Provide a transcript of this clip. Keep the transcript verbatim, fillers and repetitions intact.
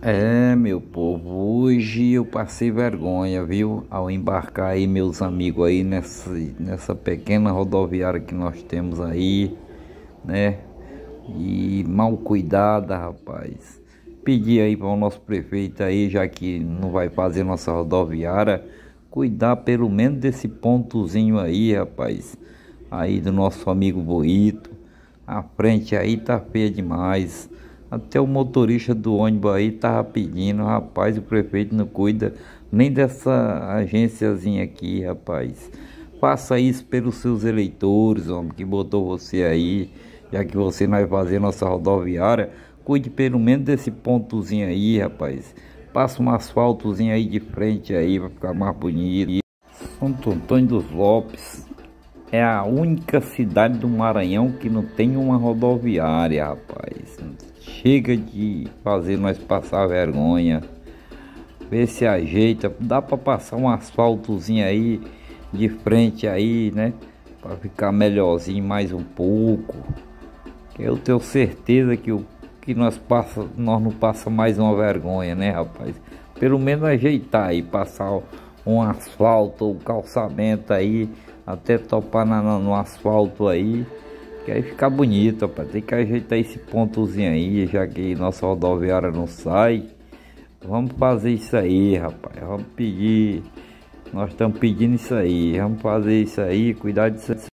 É, meu povo, hoje eu passei vergonha, viu? Ao embarcar aí meus amigos aí nessa, nessa pequena rodoviária que nós temos aí, né? E mal cuidada, rapaz. Pedi aí para o nosso prefeito aí, já que não vai fazer nossa rodoviária, cuidar pelo menos desse pontozinho aí, rapaz. Aí do nosso amigo Boito. A frente aí tá feia demais. Até o motorista do ônibus aí tava pedindo, rapaz, o prefeito não cuida nem dessa agênciazinha aqui, rapaz. Faça isso pelos seus eleitores, homem, que botou você aí, já que você não vai fazer nossa rodoviária, cuide pelo menos desse pontozinho aí, rapaz. Passa um asfaltozinho aí de frente aí, pra ficar mais bonito. Santo Antônio dos Lopes é a única cidade do Maranhão que não tem uma rodoviária, rapaz. Chega de fazer nós passar vergonha. Vê se ajeita. Dá pra passar um asfaltozinho aí de frente aí, né? Pra ficar melhorzinho mais um pouco. Que eu tenho certeza que o que nós passa, nós não passa mais uma vergonha, né, rapaz? Pelo menos ajeitar aí, passar um asfalto ou calçamento aí, até topar na, no no asfalto aí, que aí fica bonito, rapaz. Tem que ajeitar esse pontozinho aí, já que nossa rodoviária não sai. Vamos fazer isso aí, rapaz. Vamos pedir. Nós estamos pedindo isso aí. Vamos fazer isso aí, cuidar disso.